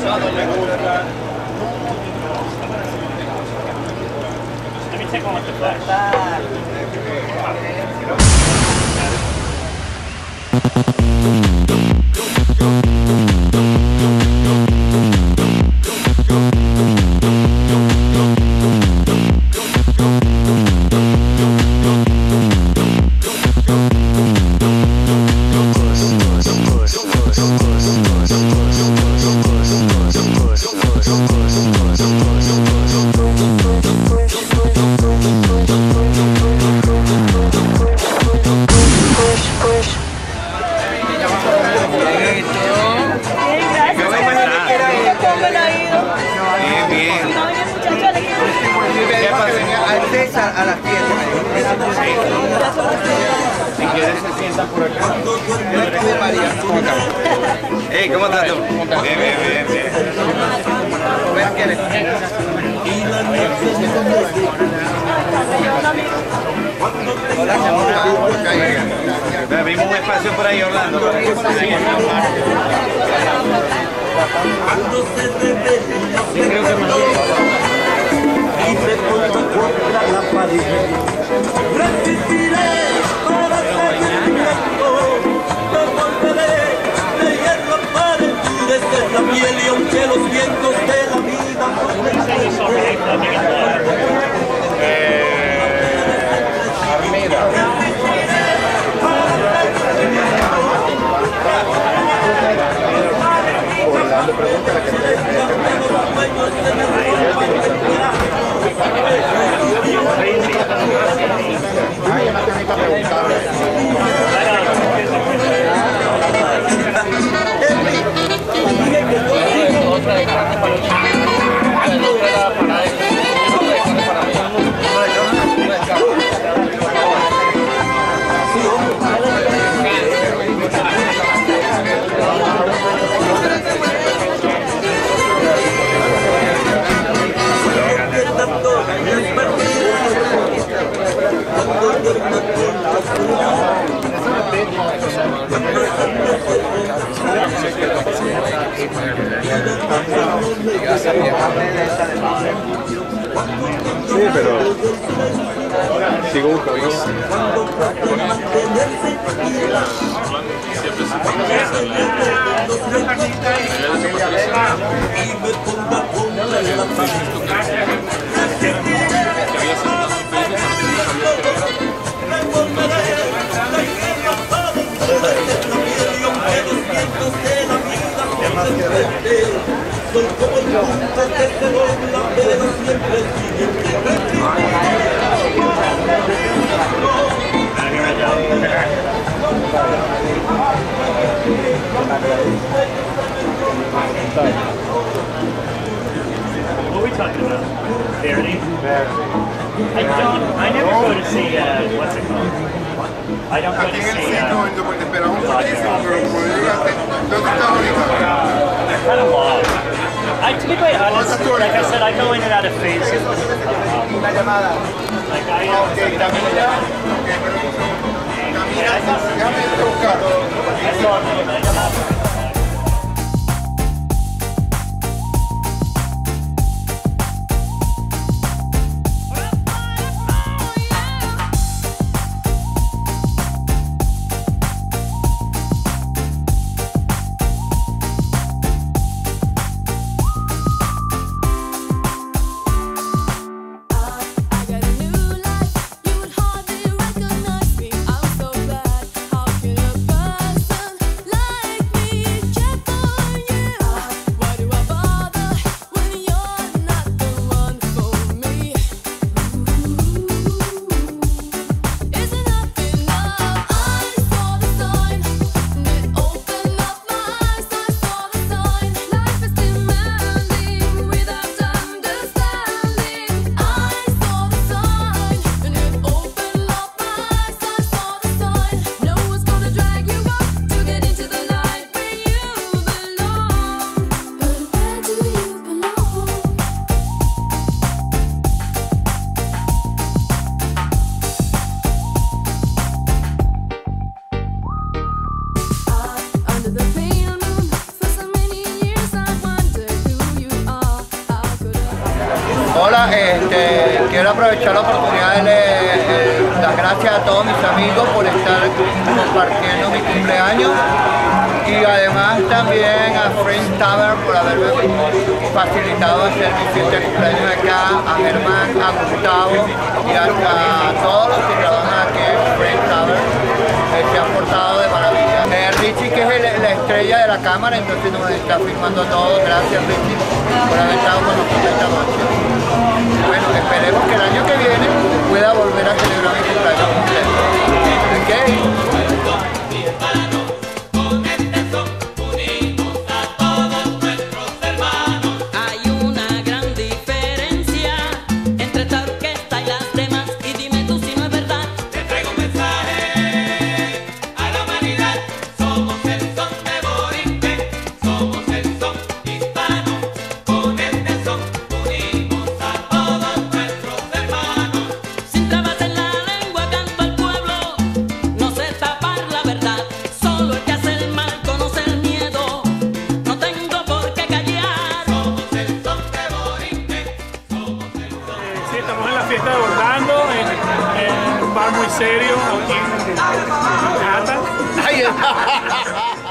Let me take one with the flash. A las 10. Si quieres se sientan por acá. Hey, ¿cómo estás tú? Bien. Abrimos un espacio por ahí, Orlando, para que se sigan. Sí, creo que más bien. Y me pongo contra la pared. Resistiré para sentimiento. Me volveré de hierro para endurecer la piel y aunque los vientos de la vida Orlando, pregúntale que sí, pero sigo buscando. Soy como el punto que se dobla, pero siempre sigue. What are we talking about? Verity? I never go to see, what's it called? I don't go to see, kind of lost. To be quite honest, like I said, I go in and out of phases. Like I saw a Like quiero aprovechar la oportunidad de dar gracias a todos mis amigos por estar compartiendo mi cumpleaños y además también a Friends Tavern por haberme facilitado hacer mi fiesta de cumpleaños acá, a Germán, a Gustavo y a todos los que trabajan aquí en Friends Tavern, se han portado de maravilla. Richie, que es la estrella de la cámara, entonces nos está filmando todo. Gracias, Richie, por haber estado con nosotros esta noche. Bueno, esperemos que el año que viene pueda volver a celebrar mi cumpleaños completo. ¿Ok? Estamos en la fiesta de Orlando, en un bar muy serio aquí en Manhattan.